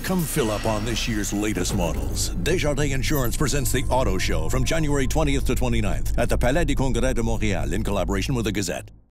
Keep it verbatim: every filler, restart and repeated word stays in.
Come fill up on this year's latest models. Desjardins Insurance presents the Auto Show from January twentieth to twenty-ninth at the Palais des Congrès de Montréal in collaboration with the Gazette.